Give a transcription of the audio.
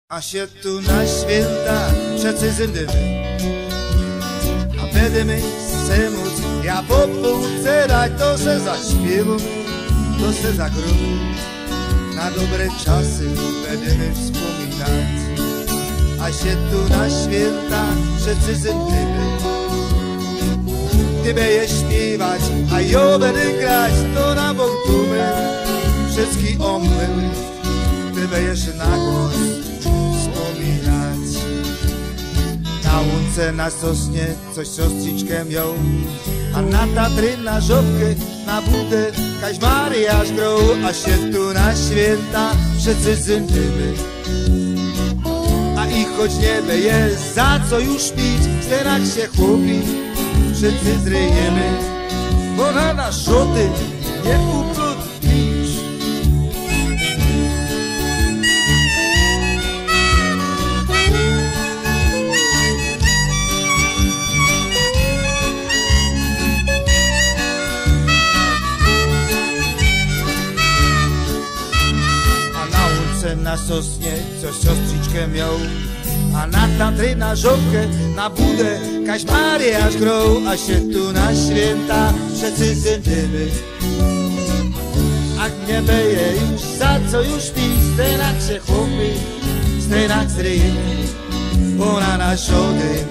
A się tu na święta przecyzydymy, a będziemy se móc, ja po półce dać, to se zaśpiewamy, to se zagramy. Na dobre czasy będziemy wspominać, a się tu na święta przecyzydymy. Ty będziesz śpiewać, a ja będę grać, to na wątumy wszystkie omyły, ty będziesz na głos wspominać. Na łące, na sosnie coś siostryczkę miał, a na Tatry, na żobkę, na budę kaś Mariasz grał, a się tu na święta wszyscy zyndymy. A ich choć nie jest za co już pić, sterach się chłopi wszyscy zryjemy, bo na nasz rzoty nie uplód pić. A na łące, na sosnie coś siostryczkę miał, a na Tatry, na żobkę, na budę kaś Mariasz grał, a się tu na święta wszyscy zyndymy. Ach nie beje już za co już pić, stenach się chłopy, stenach zryjemy, bo na nasz żody